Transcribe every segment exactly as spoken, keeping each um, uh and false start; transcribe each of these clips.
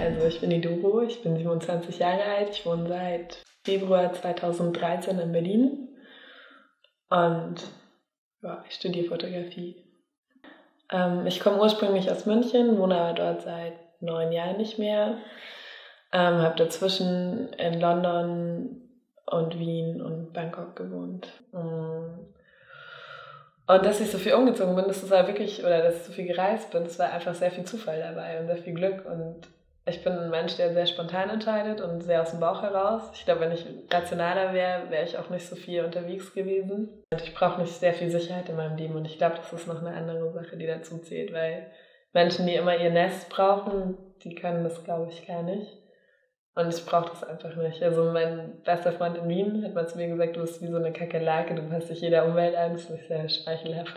Also ich bin die Doro, ich bin siebenundzwanzig Jahre alt, ich wohne seit Februar zweitausenddreizehn in Berlin und ja, ich studiere Fotografie. Ähm, ich komme ursprünglich aus München, wohne aber dort seit neun Jahren nicht mehr. Ähm, habe dazwischen in London und Wien und Bangkok gewohnt. Und dass ich so viel umgezogen bin, das ist halt wirklich, oder dass ich so viel gereist bin, das war einfach sehr viel Zufall dabei und sehr viel Glück. Und ich bin ein Mensch, der sehr spontan entscheidet und sehr aus dem Bauch heraus. Ich glaube, wenn ich rationaler wäre, wäre ich auch nicht so viel unterwegs gewesen. Und ich brauche nicht sehr viel Sicherheit in meinem Leben und ich glaube, das ist noch eine andere Sache, die dazu zählt, weil Menschen, die immer ihr Nest brauchen, die können das, glaube ich, gar nicht. Und ich brauche das einfach nicht. Also mein bester Freund in Wien hat mal zu mir gesagt, du bist wie so eine Kakerlake, du passt dich jeder Umwelt an, das ist nicht sehr schmeichelhaft.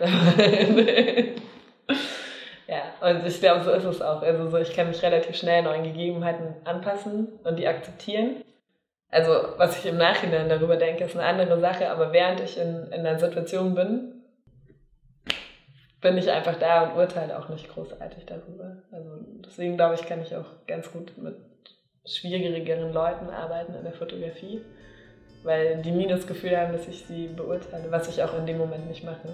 Ja, und ich glaube, so ist es auch. Also so, ich kann mich relativ schnell neuen Gegebenheiten anpassen und die akzeptieren. Also was ich im Nachhinein darüber denke, ist eine andere Sache, aber während ich in, in einer Situation bin, bin ich einfach da und urteile auch nicht großartig darüber. Also deswegen glaube ich, kann ich auch ganz gut mit schwierigeren Leuten arbeiten in der Fotografie, weil die nie das Gefühl haben, dass ich sie beurteile, was ich auch in dem Moment nicht mache.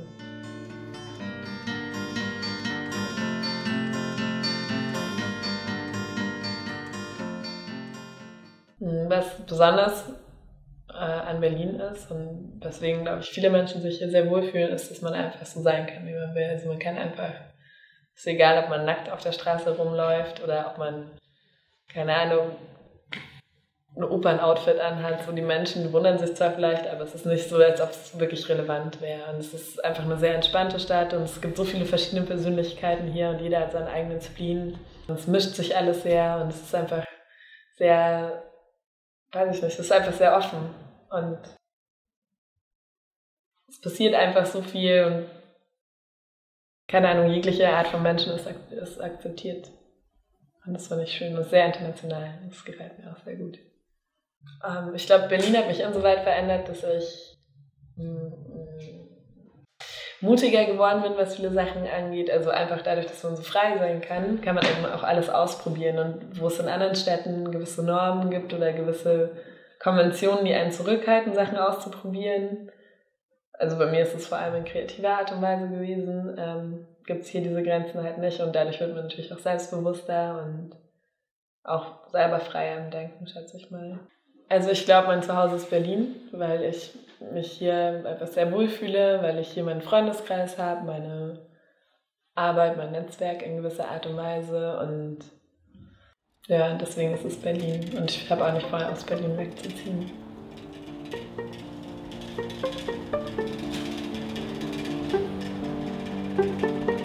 Was besonders äh, an Berlin ist und weswegen, glaube ich, viele Menschen sich hier sehr wohlfühlen, ist, dass man einfach so sein kann, wie man will. Also man kann einfach, ist egal, ob man nackt auf der Straße rumläuft oder ob man, keine Ahnung, ein Opern-Outfit anhat. So die Menschen wundern sich zwar vielleicht, aber es ist nicht so, als ob es wirklich relevant wäre. Und es ist einfach eine sehr entspannte Stadt und es gibt so viele verschiedene Persönlichkeiten hier und jeder hat seinen eigenen Spleen. Und es mischt sich alles sehr und es ist einfach sehr, weiß ich nicht, es ist einfach sehr offen. Und es passiert einfach so viel und keine Ahnung, jegliche Art von Menschen ist, ist akzeptiert. Und das fand ich schön und sehr international. Das gefällt mir auch sehr gut. Ähm, ich glaube, Berlin hat mich insoweit verändert, dass ich mh, mutiger geworden bin, was viele Sachen angeht. Also einfach dadurch, dass man so frei sein kann, kann man eben auch alles ausprobieren. Und wo es in anderen Städten gewisse Normen gibt oder gewisse Konventionen, die einen zurückhalten, Sachen auszuprobieren. Also bei mir ist es vor allem in kreativer Art und Weise gewesen. Ähm, gibt es hier diese Grenzen halt nicht und dadurch wird man natürlich auch selbstbewusster und auch selber freier im Denken, schätze ich mal. Also ich glaube, mein Zuhause ist Berlin, weil ich mich hier etwas sehr wohl fühle, weil ich hier meinen Freundeskreis habe, meine Arbeit, mein Netzwerk in gewisser Art und Weise und ja, deswegen ist es Berlin und ich habe auch nicht vor, aus Berlin wegzuziehen. Thank you.